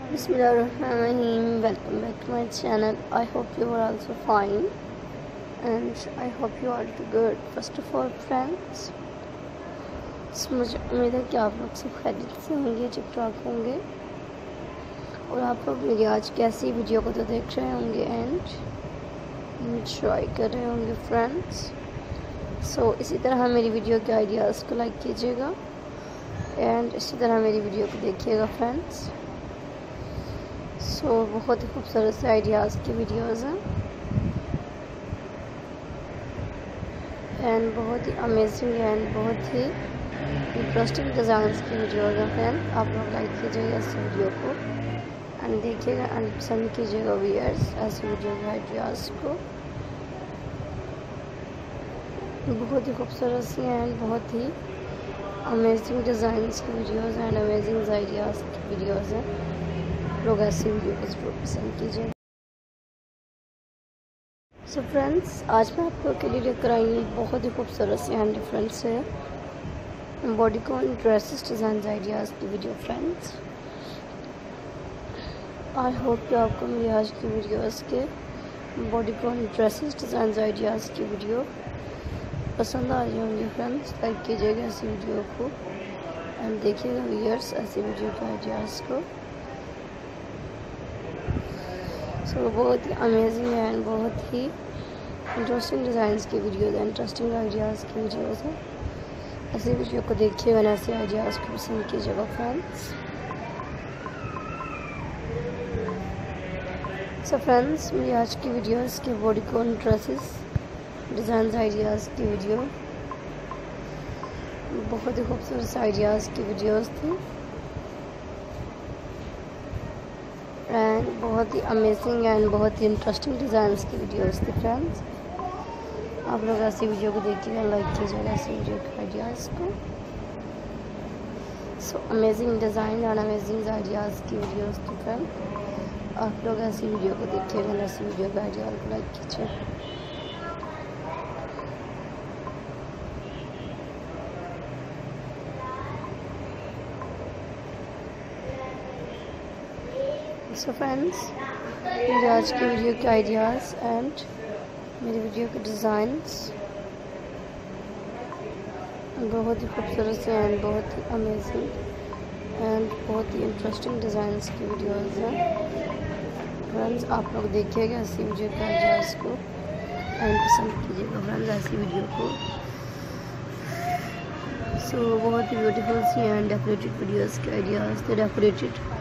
Bismillahirrahmanirrahim. Welcome back to my channel. I hope you are also fine and I hope you are good. First of all friends, मुझे उम्मीद है कि आप लोग सब खैरियत से होंगे, ठीक ठाक होंगे और आप लोग मेरी आज कैसी वीडियो को तो देख रहे होंगे एंड एंजॉय कर रहे होंगे फ्रेंड्स। सो इसी तरह मेरी वीडियो के आइडियाज़ को लाइक कीजिएगा एंड इसी तरह मेरी वीडियो को देखिएगा फ्रेंड्स। सो बहुत ही खूबसूरत से आइडियाज़ की वीडियोज़ हैं एंड बहुत ही अमेजिंग एंड बहुत ही इंटरेस्टिंग डिज़ाइंस की वीडियोज़ हैं फ्रेंड। आप लोग लाइक कीजिएगा इस वीडियो को एंड देखिएगा एंड पसंद कीजिएगा व्यूअर्स ऐसी वीडियो के आइडियाज़ को। बहुत ही खूबसूरत सी एंड बहुत ही अमेजिंग डिज़ाइंस की वीडियोज़ एंड अमेजिंग आइडियाज़ की वीडियोज़ हैं। लोग ऐसी वीडियो को ज़रूर पसंद कीजिए। सो फ्रेंड्स, आज मैं आप लोग के लिए लेकर आई हूँ बहुत ही खूबसूरत से एंड डिफरेंट से बॉडीकॉन ड्रेसेस डिज़ाइन आइडियाज़ की वीडियो फ्रेंड्स। आई होप कि आपको मेरी आज की वीडियोज़ के बॉडीकॉन ड्रेसेस डिज़ाइन आइडियाज़ की वीडियो पसंद आ रही होंगी फ्रेंड्स। लाइक कीजिएगा ऐसी वीडियो को एंड देखिएगा व्यूअर्स ऐसी वीडियो के आइडियाज़ को। सो बहुत ही अमेजिंग एंड बहुत ही इंटरेस्टिंग डिज़ाइंस की वीडियोज़ हैं, इंटरेस्टिंग आइडियाज़ की वीडियोज़ हैं। ऐसी वीडियो को देखिएगा ना ऐसे आइडियाज़ को पसंद कीजिएगा फ्रेंड्स। सो फ्रेंड्स, मेरी आज की वीडियोज़ की बॉडीकॉन ड्रेसेस डिज़ाइन आइडियाज़ की वीडियो बहुत ही खूबसूरत आइडियाज़ की वीडियोज़ थी एंड बहुत ही अमेजिंग एंड बहुत ही इंटरेस्टिंग डिज़ाइंस की वीडियोज़ थी फ्रेंड्स। आप लोग ऐसी वीडियो को देखिएगा, लाइक कीजिएगा ऐसी वीडियो के आइडियाज़ को। So amazing design and amazing ideas की वीडियोज़ थी फ्रेंड। आप लोग ऐसी वीडियो को देखिएगा, ऐसी वीडियो के आइडियाज़ को लाइक कीजिए। सो फ्रेंड्स, मेरी आज की वीडियो के आइडियाज़ एंड मेरी वीडियो के डिज़ाइंस बहुत ही खूबसूरत से एंड बहुत ही अमेजिंग एंड बहुत ही इंटरेस्टिंग डिज़ाइंस की वीडियोज़ हैं फ्रेंड्स। आप लोग देखिएगा ऐसी वीडियो के आइडियाज़ को एंड पसंद कीजिएगा फ्रेंड्स ऐसी वीडियो को। सो बहुत ही ब्यूटीफुल सी एंड डेकोरेटेड वीडियोज़ के आइडियाज़ थे, डेकोरेटेड